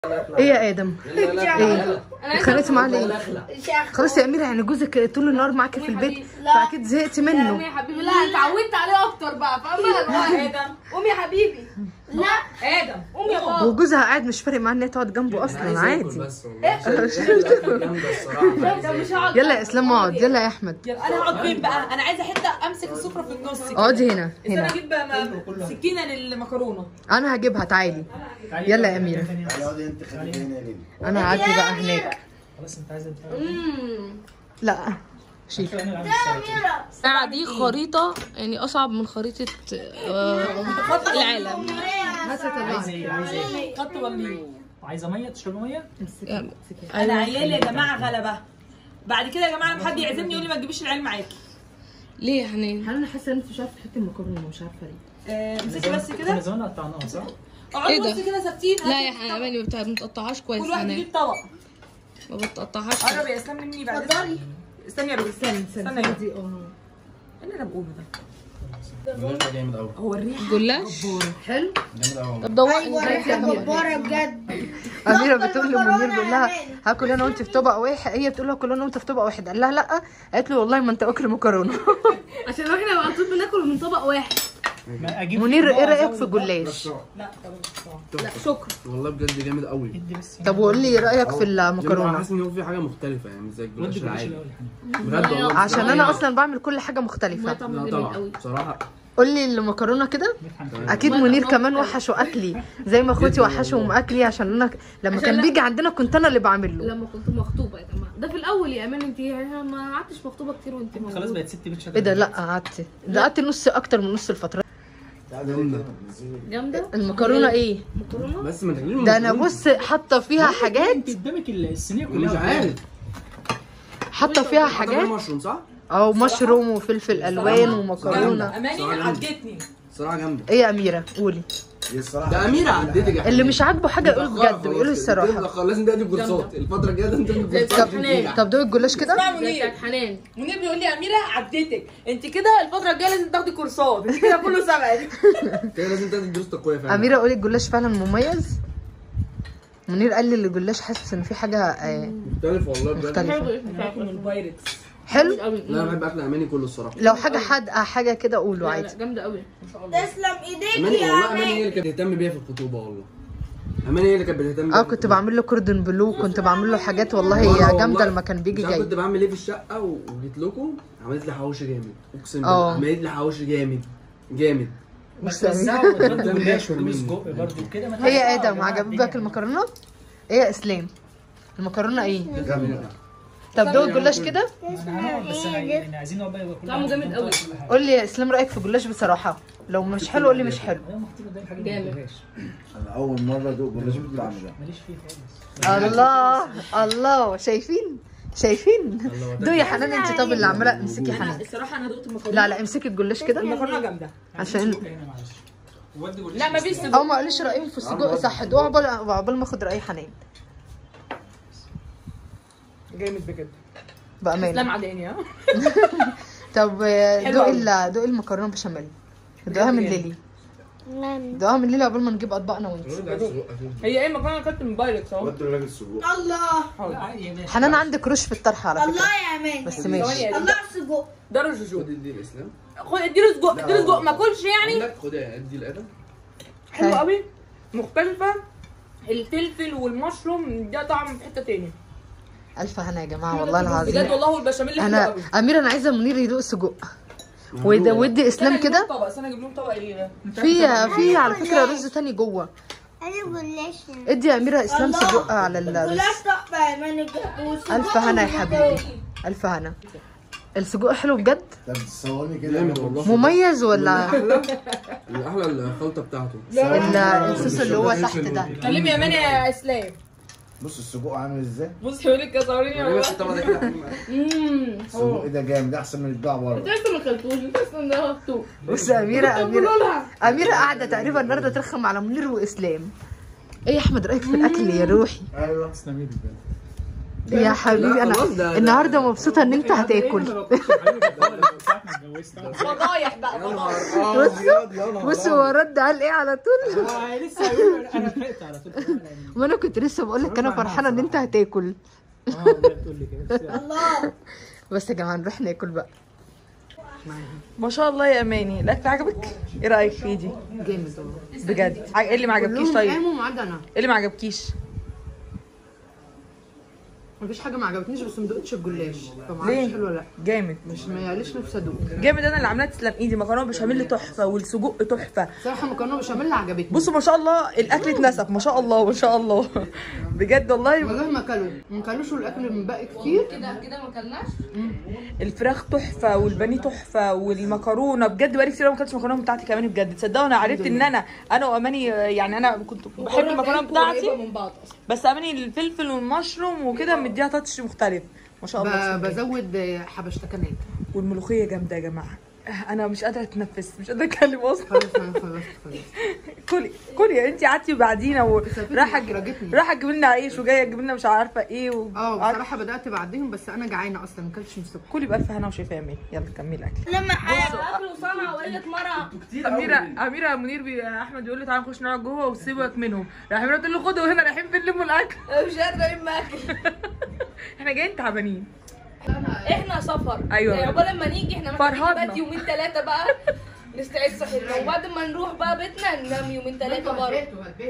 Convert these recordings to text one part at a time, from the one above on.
ايه يا ادم؟ ايه؟ اتخانقتي معاه ليه؟ خلاص يا اميره، يعني جوزك طول النهار معاكي في البيت فاكيد زهقتي منه. لا يا حبيبي، لا انت اتعودت عليه اكتر بقى، فاهمه؟ ادم قوم يا حبيبي. لا ادم قوم يا بابا. وجوزها قاعد مش فارق معاه ان هي تقعد جنبه اصلا عادي. يلا يا اسلام اقعد، يلا يا احمد. يلا انا هقعد فين بقى؟ انا عايزه حته امسك السفره في النص كده. اقعدي هنا انا اجيب سكينه للمكرونه. انا هجيبها، تعالي. يلا يا اميره. اقعدي انت، خليكي هنا يا ليلي. انا هعدي بقى هناك. خلاص انت عايزه لا شيف. الساعة دي خريطة يعني أصعب من خريطة العالم. عايزه ايه؟ خط وليه؟ عايزه ميه؟ تشربي ميه؟ انا عيالي يا جماعه غلبه. بعد كده يا جماعه لما حد يعزمني يقول لي ما تجيبيش العيال معاكي. ليه يا حنان؟ انا حاسه ان انت مش عارفه تحطي المكرونه، مش عارفه ليه. امسكي بس كده. زمان قطعناها صح؟ اقعدوا بس كده ثابتين. لا يا حنان ما بتقطعهاش كويس. كل واحد حنان يجيب طبق. ما بتقطعهاش. قرب يا اسلام مني بعد اذنك. استني يا روبي، استني يا دي اللي انا بقوله ده. الجلاش جامد قوي. هو الريحه جلاش حلو. جامد قوي. طب دوقي. جبارة بجد. اميره بتقول لمنير، بيقول لها هاكل انا وانت في طبق واحد، هي بتقول لها كل انا وانت في طبق واحد، قال لها لا، قالت له والله ما انت واكل مكرونه. عشان احنا على طول بناكل من طبق واحد. منير ايه رايك في الجلاش؟ لا لا شكرا. والله بجد جامد قوي. طب وقول لي رايك في انا المكرونه؟ حاسس ان هو في حاجه مختلفه يعني مش زي الجلاش العادي. بجد والله عشان انا اصلا بعمل كل حاجه مختلفه. لا طبعا بصراحه. قول لي المكرونه كده. اكيد منير كمان وحشوا اكلي زي ما اخواتي وحشوا اكلي، عشان انا لما كان بيجي عندنا كنت انا اللي بعمل له. لما كنت مخطوبه يا جماعه، ده في الاول يا امان. انت ما قعدتش مخطوبه كتير وانت موجوده. خلاص بقت ست بيت شغاله. ايه ده؟ لا قعدت، ده قعدت نص، اكتر من نص الفتره. جامده المكرونه. ايه مكرونه؟ بس ما تاكليش ده انا بص حاطه فيها حاجات، قدامك الصينيه كلها. مش عارف. حاطه فيها حاجات مشروم صح؟ او مشروم وفلفل الوان ومكرونه. اماني عدتني صراحه جامده. ايه يا اميره؟ قولي. ده اميره عدتك يا اللي مش عاجبه حاجه يقول بجد ويقول الصراحه. لازم تدي كورسات الفتره الجايه، ده انت تدي كورسات. طب دوق الجلاش كده. اسمع منير. حنان منير بيقول لي اميره عدتك انت كده، الفتره الجايه لازم تاخدي كورسات، انت كده كله سبقك. كده لازم تدي دروس تقويه فعلا. اميره قولي الجلاش فعلا مميز. منير قال لي الجلاش حاسس ان في حاجه مختلف والله بجد. مختلفه. من البايركس. حلو. لا انا بحب اكل اماني كله الصراحه. لو حاجه حادقه حاجه كده قولوا عادي. جامده قوي ما شاء الله. تسلم ايديك اماني يا والله، اماني هي اماني. اللي كانت بتهتم بيها في الخطوبه والله. اماني هي اللي كانت بتهتم بيها. كنت بعمل له كوردون بلو، كنت بعمل له حاجات والله هي جامده لما كان بيجي جاي. كنت بعمل ايه في الشقه وجيت لكم عملت لي حواوشي جامد، اقسم بالله عملت لي حواوشي جامد. بس جلاش وسجق برضه كده. هي يا ادم عجبك المكرونه؟ ايه يا اسلام؟ المكرونه ايه؟ جامد. طب دوق الجلاش كده. هنقعد بس يعني عايزين نقعد بقى كل طعمه جامد قوي. قول لي يا اسلام رايك في الجلاش بصراحه، لو مش حلو قول لي مش حلو. جامد. انا اول مره ادوق جلاش بالطعم ده. ماليش فيه خالص. الله شايفين دوق يا حنان انت. طب اللي عماله امسكي حنان. الصراحه انا دقت المكرونه. لا امسكي الجلاش كده المكرونه جامده عشان لا ما فيش او ما قاليش رايهم في السجق صح. دوق عقبال ما اخد راي حنان جامد بجد. بامانه. اسلام عداني ها. طب دوق المكرونه بشاميل. دوقها من ليلي. دوقها من ليلي قبل ما نجيب اطباقنا وانت. هي ايه المكرونه كانت من بايركس اهو. ودي الراجل السجق. الله حنان عندك رش في الطرح على الله فكره. يا اماني. بس ماشي. الله السجق. ده رجوج. ادي الاسلام. خد اديله سجق ما اكلش يعني. خد ادي الادم. حلو قوي مختلفه. الفلفل والمشروم ده طعم في حته تاني الف هنا يا جماعه والله العظيم بجد والله. والبشاميل حلو انا قوي. اميره انا عايزه منير يدوق السجق ودي اسلام كده. طبق انا اجيب لهم طبق ايه ده؟ في على فكره رز تاني جوه. انا جلاش. ادي يا اميره اسلام سجق على جلاش تحفه يا اماني. الف هنا يا حبيبي، الف هنا. السجق حلو بجد. طب تصورني كده. جامد والله. مميز ولا احلى الخلطه بتاعته. الصوص اللي هو تحت ده. كلمي يا مان يا اسلام. بص السجق عامل ازاي؟ بص يقول لك يا صوريني والله. بس الطبق ده كده. السجق ده جامد احسن من البتاع بره. انت لسه ما اكلتوش، انت لسه ده مفتوح. بص اميره قاعده تقريبا النهارده ترخم على منير واسلام. ايه يا احمد رايك في الاكل يا روحي؟ ايوه. تسلمي لي بجد. يا حبيبي انا النهارده مبسوطه ان انت هتاكل. فضايح بقى بصوا هو رد قال ايه على طول. لسه هيقول انا لحقت على طول. ما انا كنت لسه بقول لك انا فرحانه ان انت هتاكل. بتقول لي كده. الله. بس يا جماعه نروح ناكل بقى. ما شاء الله يا اماني، الاكل عجبك؟ ايه رايك فيه دي؟ جامد والله بجد. ايه اللي ما عجبكيش طيب؟ قاموا ما عدا انا. ايه اللي ما عجبكيش؟ مفيش حاجه ما عجبتنيش بس ما دقتش الجلاش فما اعرفش حلو ولا لا. جامد. مش ما يعليش نفسي ادوق. جامد. انا اللي عاملاها تسلم ايدي. مكرونه بشاميل تحفه والسجق تحفه. صراحه مكرونه بشاميل عجبتني. بصوا ما شاء الله الاكل اتنسف ما شاء الله ما شاء الله بجد والله. والله ما كلوش والاكل من باقي كتير. كده ما كلناش. الفراخ تحفه والبانيه تحفه والمكرونه بجد بقالي كتير ما اكلتش المكرونه بتاعتي كمان بجد. تصدقوا انا عرفت ان انا واماني يعني انا كنت بحب المكرونه بتاعتي من بعض اصلا. بس اماني الفلفل والمشروم وكده مديها تاتش مختلف ما شاء الله. بزود حبشتكنات. والملوخيه جامده يا جماعه. انا مش قادره اتنفس مش قادره اتكلم اصلا. خلاص كلي انت قعدتي بعدينا ورايحه رجتني. رايحه تجيب لنا عيش وجايه تجيب لنا مش عارفه ايه بصراحه بدات بعديهم بس انا جعانه اصلا ما اكلتش من الصبح. كلي بالف هنا وشفا يا امين. يلا كملي الاكل. لما اكل وصنعه وقله مره. اميره منير احمد بيقول لي تعالى نخش نقعد جوه وسيبك منهم. راح اميره تقول له خدوا هنا رايحين بنلموا الاكل. مش قادره الم اكل. احنا جايين تعبانين. احنا سفر. ايوه يعني قبل ما نيجي احنا فرهدنا. محتاجين يومين 3 بقى نستعد صحتنا وبعد ما نروح بقى بيتنا ننام يومين 3 برضه.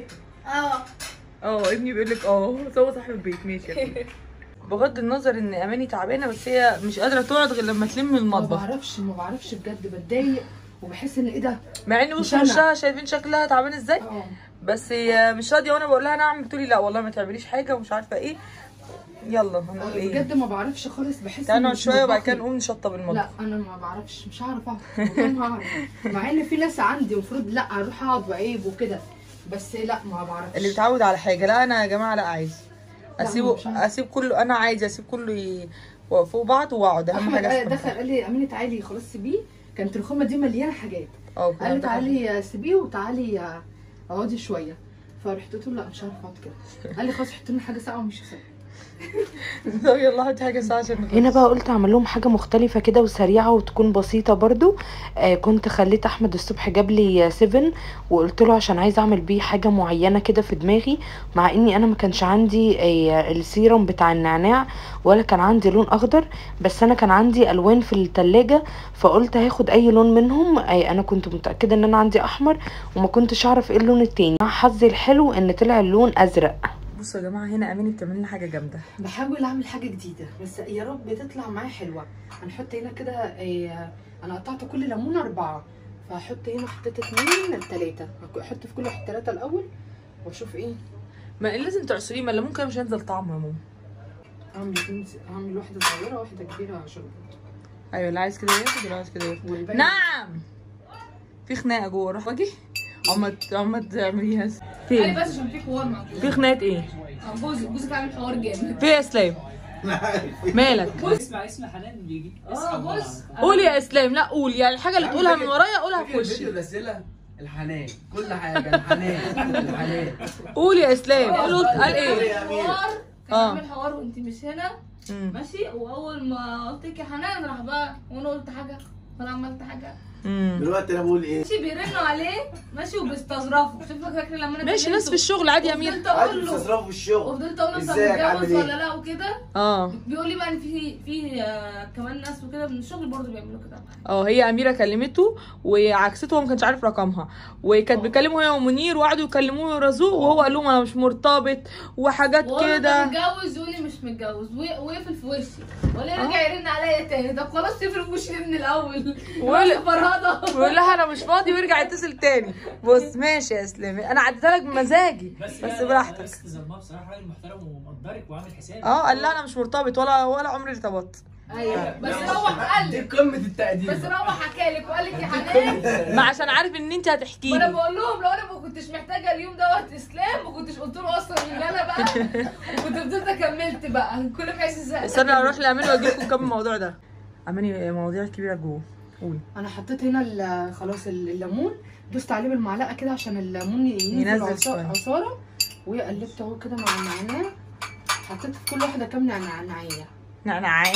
ابني بيقول لك هو صاحب البيت ماشي. بغض النظر ان اماني تعبانه بس هي مش قادره تقعد غير لما تلم المطبخ. ما بعرفش بجد بتضايق وبحس ان ايه ده. مع ان بصوا وشها شايفين شكلها تعبان ازاي. بس هي مش راضيه وانا بقول لها نعم بتقولي لا والله ما تعمليش حاجه ومش عارفه ايه. يلا هنقول ايه بجد ما بعرفش خالص. بحس تعالى نقعد شويه وبعد كده نقوم نشطب المطبخ. لا انا ما بعرفش مش هعرف اقعد مع ان في ناس عندي المفروض لا اروح اقعد وعيب وكده بس لا ما بعرفش. اللي بيتعود على حاجه. لا انا يا جماعه لا عايز اسيب كله. انا عايزه اسيب كله فوق بعض واقعد. اهم حاجه دخل قال لي امينه تعالي خلاص سيبيه. كانت الرخامه دي مليانه حاجات. قال لي ده تعالي سيبيه وتعالي اقعدي شويه. فرحت قلت له لا مش هعرف اقعد كده. قال لي خلاص حط لنا حاجه ساقعه ومش ساقعه. يلا حطي حاجه ساعه عشان هنا بقى قلت اعمل لهم حاجه مختلفه كده وسريعه وتكون بسيطه برضو. كنت خليت احمد الصبح جاب لي 7 وقلت له عشان عايزه اعمل بيه حاجه معينه كده في دماغي مع اني انا ما كانش عندي السيرم بتاع النعناع ولا كان عندي لون اخضر بس انا كان عندي الوان في التلاجة فقلت هاخد اي لون منهم. انا كنت متاكده ان انا عندي احمر وما كنتش اعرف ايه اللون التاني. حظي الحلو ان طلع اللون ازرق. بصوا يا جماعه هنا اماني بتعمل لنا حاجه جامده. بحاول اعمل حاجه جديده بس يا رب تطلع معايا حلوه. هنحط هنا كده انا قطعت كل ليمونه 4 فهحط هنا حطيت 2 3 احط في كل واحد 3 الاول واشوف ايه. ما لازم تعصريه ما ممكن مش هينزل طعمه يا ماما. اعمل واحده صغيره واحده كبيره عشان ايوه اللي عايز كده ياخد واللي عايز كده ياخد. نعم في خناقه جوه. روح واجي عمد تعمليها قال بس عشان في حوار معاك. في خناقه ايه؟ جوزك عامل حوار جامد. في يا اسلام مالك؟ اسم حنان بيجي. بص قولي يا اسلام. لا قول يعني الحاجه اللي تقولها من ورايا قولها في وشي. الاسئله الحنان كل حاجه الحنان قولي يا اسلام. قال ايه؟ حوار كان عامل حوار وانت مش هنا ماشي واول ما قلت لك يا حنان راح بقى وانا قلت حاجه وانا عملت حاجه. دلوقتي انا بقول ايه؟ ماشي بيرنوا عليه ماشي وبيستظرفوا. فاكره لما انا ماشي ناس في الشغل عادي يا امير. فضلت اقول له بتستظرفوا في الشغل وفضلت اقول له انت ازيك عامل متجوز ايه؟ ولا لا وكده. بيقول لي بقى ان في كمان ناس وكده من الشغل برضه بيعملوا كده. هي اميره كلمته وعكسته هو ما كانش عارف رقمها وكانت بتكلمه هي ومنير وقعدوا يكلموه رزوق وهو قال لهم انا مش مرتبط وحاجات كده. متجوز يقول لي مش متجوز ويقفل في وشي ولا رجع يرن عليا تاني. طب خلاص تقفل في وشي من الاول فرهضه ويقول لها انا مش فاضي ويرجع يتصل تاني. بص ماشي يا اسلامي انا عديتها لك بمزاجي بس براحتك. بس زلمه بصراحه راجل محترم ومقدرك وعامل حساب. قال لها انا مش مرتبط ولا عمري ارتبطت. ايوه بس روح قال لك قمه التقدير. بس روح حكى لك وقال لك يا حنان ما عشان عارف ان انت هتحكي لي. وانا بقول لهم لو انا ما كنتش محتاجه اليوم دوت اسلام ما كنتش قلت له اصلا ان انا بقى وكنت فضلت كملت بقى كل ما عايز ازهق. استنى اروح لاماني واجي لكم كم الموضوع ده. اماني مواضيع كبيره جوه. قولي. انا حطيت هنا خلاص الليمون دوست عليه بالمعلقه كده عشان الليمون ينزل عصاره وقلبته اهو كده مع النعناع. حطيت في كل واحده كام نعناعيه. نعناعيه.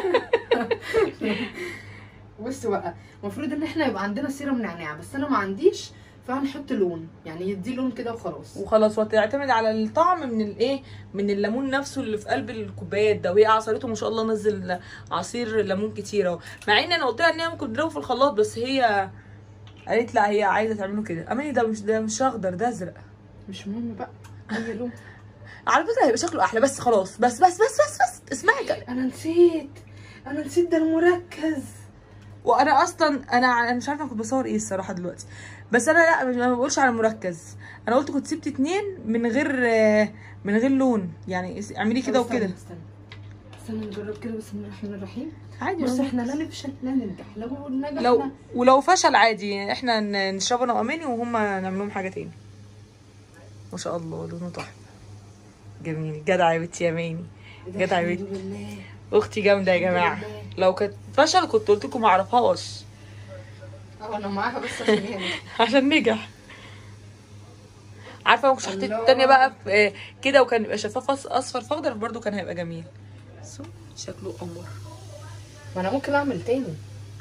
بصوا بقى، المفروض ان احنا يبقى عندنا سيرم نعناع، بس انا ما عنديش، فهنحط لون يعني يدي لون كده وخلاص. وخلاص، وتعتمد على الطعم من الايه، من الليمون نفسه اللي في قلب الكوبايات ده. وهي عصرته ما شاء الله، نزل عصير ليمون كتير اهو، مع ان انا قلت لها ان هي ممكن تضربه في الخلاط، بس هي قالت لا، هي عايزه تعمله كده. اماني ده مش اخضر، ده ازرق. مش مهم بقى اي لون. على فكره هيبقى شكله احلى، بس خلاص، بس اسمعي كده. انا نسيت ده المركز. وانا اصلا انا مش عارفه كنت بصور ايه الصراحه دلوقتي، بس انا لا، ما بقولش على المركز. انا قلت كنت سبت 2 من غير لون، يعني اعملي كده وكده. استنى نجرب كده، بسم الله الرحمن الرحيم. عادي، بس احنا لا نفشل لا ننجح، لو نجحنا ولو فشل عادي، احنا نشربه انا واماني، وهم نعمل لهم حاجه تاني. ما شاء الله لونه تحفه، جميل. جدعه يا بنتي يا ماني، جدعه يا بنتي، اختي جامده يا جماعه. لو كانت فشل كنت قلت لكم ما اعرفهاش. انا معاها بس عشان هي عشان نجح. عارفه لو كنت حطيت التانيه بقى كده، وكان يبقى شفاف اصفر فاخضر برده، كان هيبقى جميل. شكله قمر. ما انا ممكن اعمل تاني.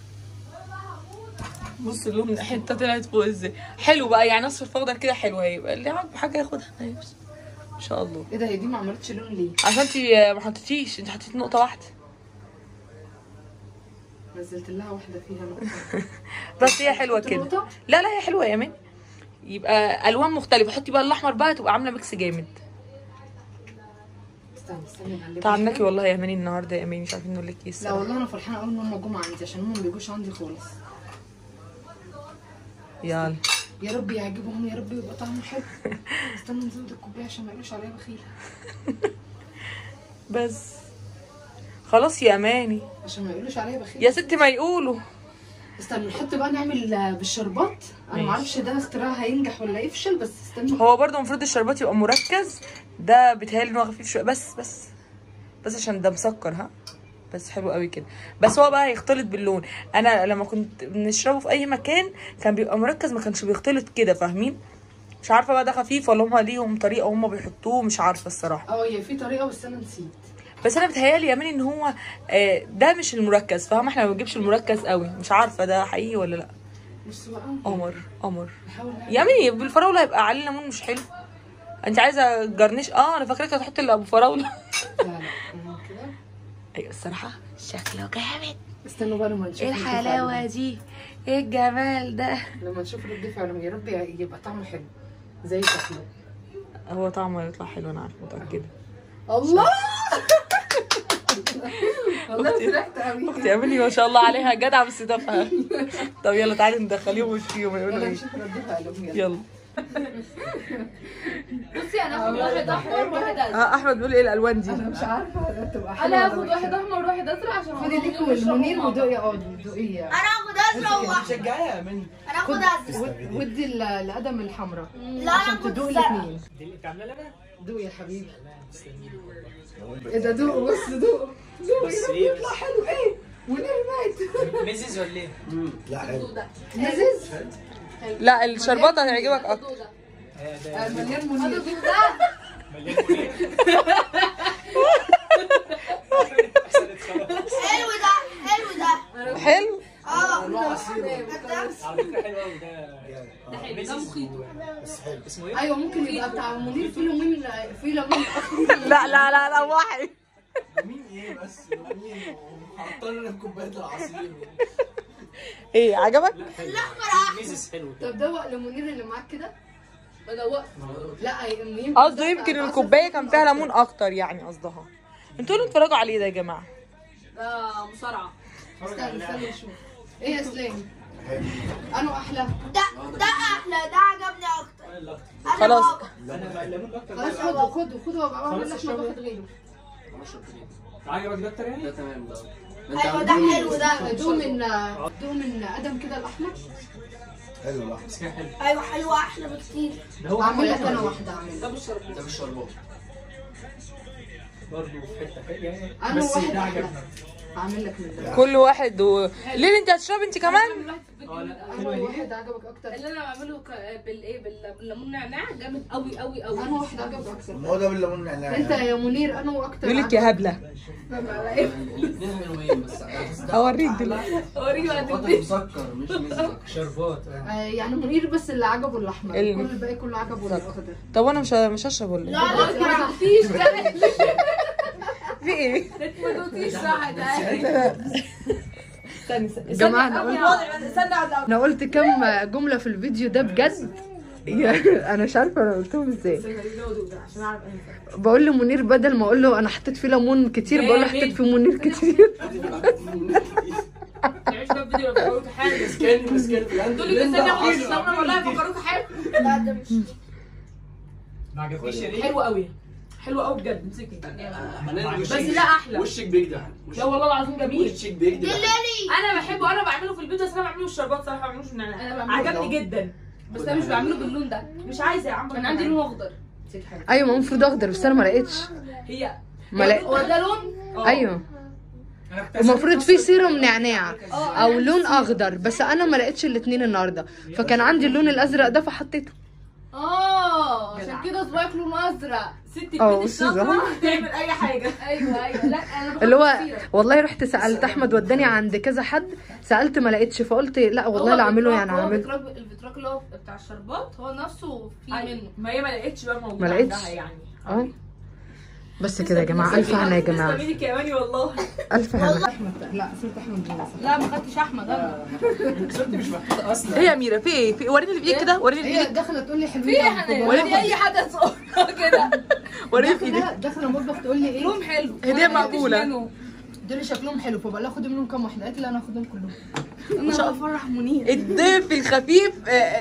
بص اللون الحته طلعت فوق ازاي، حلو بقى يعني، اصفر فاخضر كده حلو. هيبقى اللي عاجبه حاجه ياخدها ان شاء الله. ايه ده، هي دي ما عملتش لون ليه؟ عشان انت ما حطيتيش، انت حطيتي نقطه واحده. نزلت لها واحده فيها نقطه. بس هي حلوه كده. لا هي حلوه يا مان، يبقى الوان مختلفه. حطي بقى الاحمر بقى، تبقى عامله ميكس جامد. استني تعبناكي والله يا اماني النهارده يا اماني، مش عارفين نقول لك ايه الصراحه. لا والله انا فرحانه قوي ان هم جم عندي، عشان هم ما بيجوش عندي خالص. يلا يا رب يعجبهم، يا رب يبقى طعمه حلو. استنى نزود الكوبايه عشان ما يقولوش عليا بخيله. بس خلاص يا اماني، عشان ما يقولوش عليا بخيله يا ستي، ما يقولوا. استنى نحط بقى، نعمل بالشربات. انا ما اعرفش ده اختراع هينجح ولا يفشل، بس استنى. هو برضه المفروض الشربات يبقى مركز، ده بيتهيألي ان هو خفيف شويه، بس عشان ده مسكر. ها بس حلو قوي كده. بس هو بقى هيختلط باللون. انا لما كنت بنشربه في اي مكان كان بيبقى مركز، ما كانش بيختلط كده، فاهمين؟ مش عارفه بقى ده خفيف ولا هم ليهم طريقه هم بيحطوه، مش عارفه الصراحه. هي في طريقه بس انا نسيت. بس انا بتهيالي يا ماني ان هو ده مش المركز، فاهمه؟ احنا ما بنجيبش المركز قوي، مش عارفه ده حقيقي ولا لا. بص بقى، قمر يا ماني. بالفراوله يبقى عليه ليمون، مش حلو؟ انت عايزه جرنيش؟ انا فاكراك هتحطي اللي ابو فراوله. لا كده. ايوه الصراحه شكله جامد. استنوا بقى لما نشوف ايه الحلاوه دي، ايه الجمال ده. لما نشوف رد فعله، يا رب يبقى طعمه حلو زي شكله. هو طعمه يطلع حلو، انا عارفه متاكده. الله والله فرحت قوي. اختي اماني ما شاء الله عليها جدعه، بس تافهه. طب يلا تعالي ندخليهم وشفيهم يقولوا ايه. نشوف رد فعلهم. يلا. بصي انا هاخد واحد احمر وواحد ازرق. احمد بيقول ايه الالوان دي؟ انا مش عارفه هتبقى حلوه. انا هاخد واحد احمر وواحد ازرق عشان خدي ديك والمنير ودوقي. دوقي. انا هاخد ازرق واحد. شجعيها يا مني. انا هاخد ازرق. ودي القدم الحمراء لا عشان انا هاخد تدوقي زرق. الاثنين. دي اللي بتعملها لنا؟ دوقي يا حبيبي. ايه ده، دوق بص، دوق بس ايه يطلع حلو. ايه منير مات. ميزز ولا ايه؟ لا حلو. لذيذ. لا الشربات هيعجبك اكتر. مليان منير. مليان منير. حلو ده. حلو. على فكره حلو قوي ده ميزز بس حلو. اسمه ايه؟ ايوه ممكن يبقى بتاع منير فيه ليمون، لا وحي. مين ايه بس؟ مين؟ حطينا في كوبايه العصير. ايه عجبك؟ لا ميزز حلو طب دوق لمنير اللي معاك كده. بدوق. لا يمكن قصده يمكن الكوبايه كان فيها ليمون اكتر، يعني قصدها. انتوا اللي اتفرجوا عليه ده يا جماعه. ده مصارعه. استنى نشوف. ايه يا اسلام؟ انو احلى؟ ده احلى، ده عجبني اكتر. خلاص. انا الليمون اكتر. خلاص خدوا وابقى اعمل لك واحد غيره. عجبك ده اكتر يعني؟ ده تمام ده. ايوه ده حلو ده. دوق من قدم كده الاحمر. حلو بقى. بس كان حلو. ايوه حلو احلى بكتير. ده هو اعمل لك انا واحده. اعمل ده بالشربات برضه في حته حلوه يعني. انا بس واحد ده أحلى. عجبني. هعمل لك من ده. كل واحد ليه انت هتشربي انت كمان؟ انا واحد عجبك اكتر. اللي انا بعمله بالايه بالليمون نعناع جامد قوي قوي قوي. انا واحد عجبك اكتر. ما هو ده بالليمون نعناع. انت يا منير انا واكتر. يقول لك يا هبله الاثنين حلوين بس اوريك دلوقتي. اوريك بقى خاطر مسكر مش مزق. شربات. يعني منير بس اللي عجبه الاحمر، كل الباقي كله عجبه الاخضر. طب انا مش هشرب ولا لا لا ما دوقتيش ده. في ايه؟ ما دوقتيش صح ده. استني يا جماعه انا قلت كم جمله في الفيديو ده بجد. انا مش عارفه انا قلتهم ازاي. بقول لمنير بدل ما اقول له انا حطيت فيه ليمون كتير بقول له حطيت فيه منير كتير. تعيش ده فيديو بيقولوا حاجه. مسكين دول اللي بيستنوا الصبر والله فكروك حاجه. لا ده مش ما عجبكيش يا ريت؟ حلو قوي حلو قوي بجد. امسكي بس لا احلى. وشك بيجدع. لا والله العظيم جميل. وشك بيجدع. انا بحبه انا بعمله في البيت بس انا بعمله الشربات صراحه ما بعملوش بالنعناع. عجبني جدا بس انا مش بعمله باللون ده. مش عايزه يا عم انا عندي لون اخضر. ايوه ما المفروض اخضر بس انا ما لقيتش. هي هو ده لون ايوه المفروض في سيروم نعناع او لون اخضر بس انا ما لقيتش الاثنين النهارده فكان عندي اللون الازرق ده فحطيته. عشان كده صباعك لونه ازرق. ست البيت بصي الشاطره تعمل اي حاجه. ايوه لا انا اللي هو والله رحت سالت احمد وداني عند كذا حد سالت ما لقيتش فقلت لا والله لا اعمله يعني هعمله. الفيتراك اللي هو بتاع الشربات هو نفسه فيه منه. ما هي ما لقيتش بقى موجود ما لقيتش يعني. بس كده يا جماعه الف هنا يا جماعه. تسلمي يا اماني والله. الف هنا. احمد لا صرت احمد لا ما خدتش احمد انا. صرت مش محطوطه اصلا. ايه يا اميره في ايه؟ وريني اللي في ايدك كده وريني اللي في هي ايدك داخله تقول لي حلوين في ايه حنان؟ وريني اي حاجه تصورها كده. وريني في ايدك. داخله المطبخ تقول لي ايه لون حلو. هديه مقبوله. دول شكلهم حلو فبقول لها خدي منهم كام واحده قالت لي انا هاخدهم كلهم. انا بفرح منير. الضيف الخفيف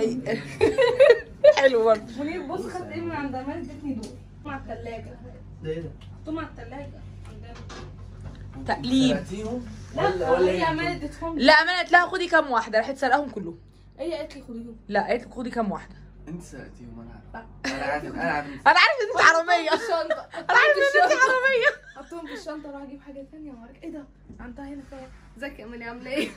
حلو برضه. منير بص خدت ايه من عند امال ادتني دول مع الثلاجه. ده ايه ده؟ حطهم على الثلاجه عندنا. تقليب. لا هي امال ادتهم. لا امانه قالت لها خدي كام واحده راحت سرقهم كلهم. هي قالت لي خديهم. لا قالت لي خدي كام واحده. انت سالتيهم انا عارف انا عارف ان انت حراميه. الشنطه. انا عارف ان انت حراميه. حطهم في الشنطه راح اجيب حاجه ثانيه واوريك ايه ده عندها هنا فيها. ازيك يا امال عامله ايه؟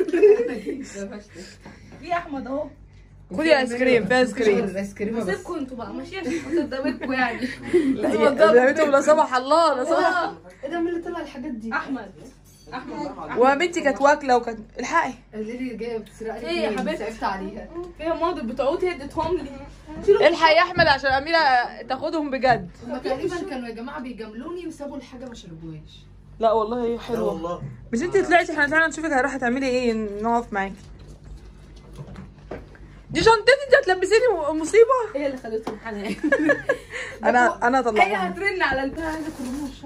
في احمد اهو. خدي ايس كريم في ايس كريم. الايس كريم بس سيبكم انتوا بقى ماشي عشان خاطر دمكم يعني. لقيتهم لا سمح الله لا سمح. ايه ده مين اللي طلع الحاجات دي؟ احمد. وبنتي كانت واكله وكانت الحقي. اللي جايه بتسرق لي ايه يا حبيبتي؟ تعبت عليها. فيها ماضي بتعود هي اديتهم لي. الحق يا احمد عشان اميره تاخدهم بجد. هما تقريبا كانوا يا جماعه بيجاملوني وسابوا الحاجه ما شربوهاش. لا والله هي حلوه والله. مش انت طلعتي احنا تعالى نشوفك هتروحي تعملي ايه نقف معاكي. دي شنطتي انت هتلبسيني مصيبه. هي اللي خدتهم حنان. انا هي طلعتها. هترن على البتاع عايزه كرموش.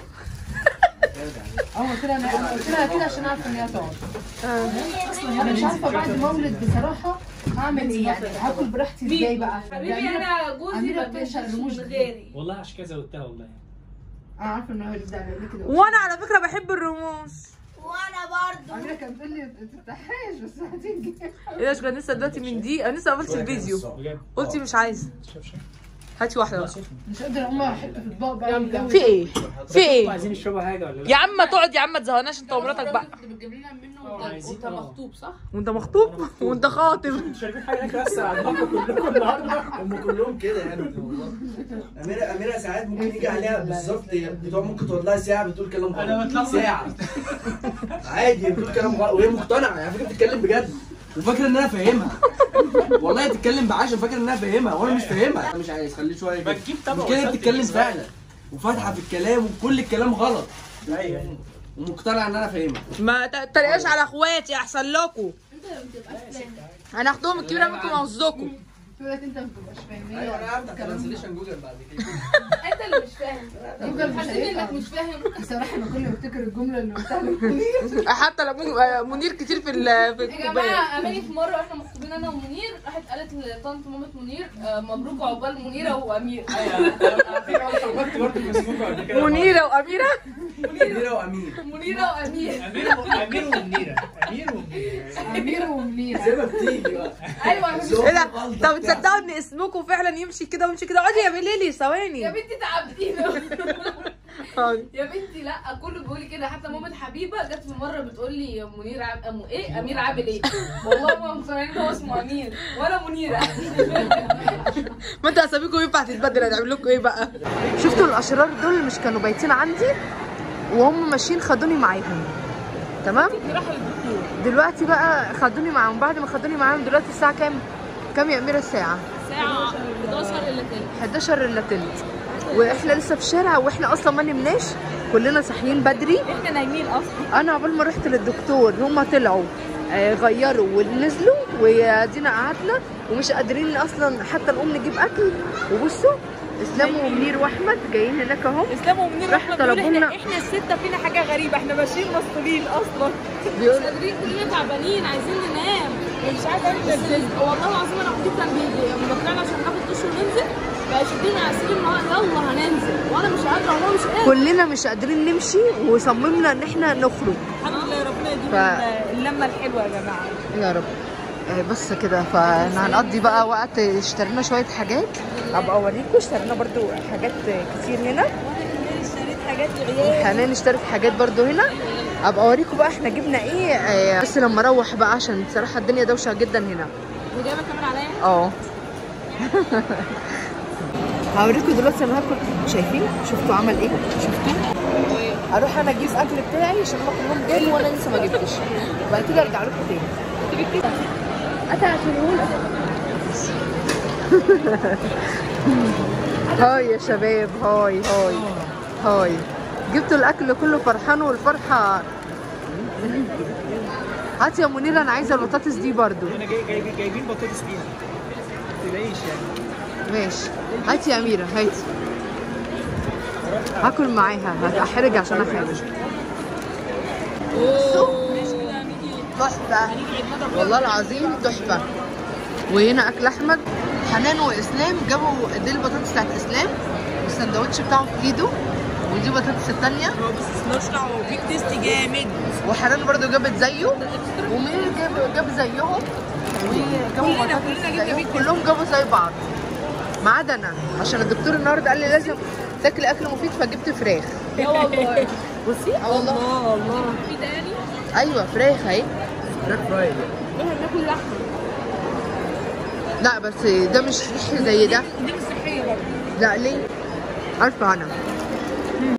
قلت لها قلت لها كده عشان اعرف ان هي تقعد. انا مش عارفه بعد مولد بصراحه هعمل ايه يعني هاكل براحتي ازاي بقى. حبيبي انا جوزي ما بيشربش من غيري. والله عشان كده زودتها والله. انا عارفه ان هو يبدا يعمل كده. وانا على فكره بحب الرموش. وانا برضو. اميره كانت بتقول لي ما تفتحهاش بس هتيجي. ايه ده كان لسه دلوقتي من دي انا لسه قفلت الفيديو بجد. قلتي مش عايزه. هاتي واحده بقى. مش قادره اقوم احط في اطباق بقى. في ايه؟ في ايه؟ عايزين يشربوا حاجه ولا لا؟ يا عم تقعد يا عم ما تزهقناش انت ومراتك بقى. كنت بتجيب لنا منه وانت مخطوب صح؟ وانت مخطوب وانت خاطب. شايفين حاجه هناك بس على دماغكم كلكم النهارده. هم كلهم كده يعني والله. اميره ساعات ممكن يجي عليها بالظبط بتوع ممكن تقعد لها ساعه بتقول كلام غلط. ساعه عادي بتقول كلام غلط وهي مقتنعه يعني فكره بتتكلم بجد وفاكره ان انا فاهمها. والله تتكلم بعشم فاكره ان انا فاهمها وانا مش فاهمها. انا مش عايز خليه شويه كده. بتجيب طبق كده بتتكلم فعلا وفاتحه في الكلام وكل الكلام غلط. ايوه ومقتنعه ان انا فاهمها. ما تتريقوش على اخواتي احسن لكم. انت ما بتبقاش فاهم. انا هاخدهم الكبيره منكم واوزكم. تقول لك انت ما بتبقاش فاهم. ايوه انا عارف ترانسليشن جوجل بعد كده. انت اللي مش فاهم. جوجل مش حاسين انك هيفهم. مش فاهم. بصراحه انا كل ما افتكر الجمله اللي قلتها لمنير حتى لو منير كتير في يا الكوبايه. جماعه اماني في مره واحنا مخطوبين انا ومنير راحت قالت لطنط مامة منير مبروك عقبال منيره وامير. منيره واميره. منيره وامير. منيره وامير. امير ومنيره. امير ومنير زي ما بتيجي بقى. ايوه ايه ده؟ طب تصدقوا ان اسمكم فعلا يمشي كده ويمشي كده؟ اقعدي يا بليلي ثواني. يا بنتي تعبتينا. يا بنتي لا، كله بيقول لي كده، حتى مامة حبيبه جت في مره بتقول لي يا منير ايه امير عامل ايه؟ والله ما مقتنعين هو اسمه امير ولا منيره. ما انتوا اساميكم ينفع تتبدل، هنعمل لكم ايه بقى؟ شفتوا الاشرار دول مش كانوا بايتين عندي وهم ماشيين خدوني معاهم، تمام؟ دلوقتي بقى خدوني معاهم، بعد ما خدوني معاهم دلوقتي الساعه كام؟ كام يا اميره الساعه؟ الساعه 11 الا تلت. 11 الا تلت، واحنا لسه في الشارع واحنا اصلا ما نمناش، كلنا صاحيين بدري. احنا نايمين اصلا. انا عقبال ما رحت للدكتور هما طلعوا غيروا ونزلوا وادينا قعدنا ومش قادرين اصلا حتى نقوم نجيب اكل. وبصوا اسلام ومنير واحمد جايين هناك اهو. اسلام ومنير راح طلبوا لنا. احنا السته فينا حاجه غريبه، احنا ماشيين مسطولين اصلا، مش قادرين، كلنا تعبانين عايزين ننام، مش عارفه اعمل ازاي. والله العظيم انا اختي كان بيجي لما طلعنا عشان ناخد دش وننزل بقى يشدنا على السرير ان هو يلا هننزل، وانا مش قادره والله مش قادره. كلنا مش قادرين نمشي وصممنا ان احنا نخرج. الحمد لله ربنا يدينا اللمه الحلوه يا جماعه يا رب. بس كده فاحنا هنقضي بقى وقت. اشترينا شويه حاجات ابقى اوريكم، اشترينا برضو حاجات كتير هنا. اشتريت حاجات لعيال. حنان اشترت حاجات برضو هنا، ابقى اوريكم بقى احنا جبنا ايه. بس لما اروح بقى عشان بصراحه الدنيا دوشه جدا هنا. وجايبه كمان عليا. هوريكم دلوقتي انا هاكل. شايفين؟ شفتوا عمل ايه؟ شفتوا؟ هروح انا اجيب اكل بتاعي عشان هما كلهم جابوا وانا لسه ما جبتش، وبعد كده ارجع لكم تاني. هاي يا شباب، هاي هاي هاي. جبتوا الاكل كله فرحان والفرحه. هاتي يا منيره، انا عايزه البطاطس دي برضو. احنا جايبين بطاطس فيها ما تلاقيش يعني. ماشي، هاتي يا اميره، هاتي. هاكل معاها، هحرج عشان احرج. تحفه والله العظيم تحفه. وهنا اكل احمد. حنان واسلام جابوا دي البطاطس بتاعت اسلام والسندوتش بتاعه في ايده، ودي بطاطس الثانيه. بس نشرع وبيك تيستي جامد. وحنان برضو جابت زيه، ومين جاب زيهم، وجابوا بطاطس زيهم. كلهم جابوا زي بعض ما عدا انا، عشان الدكتور النهارده قال لي لازم تاكلي اكل مفيد فجبت فراخ. يا والله. بصي والله. الله في تاني. ايوه فراخ اهي. فراخ فرايد. احنا بناكل لحمه. لا بس ده مش صحي زي ده. دي مش صحيه برضه. لا ليه؟ عارفه انا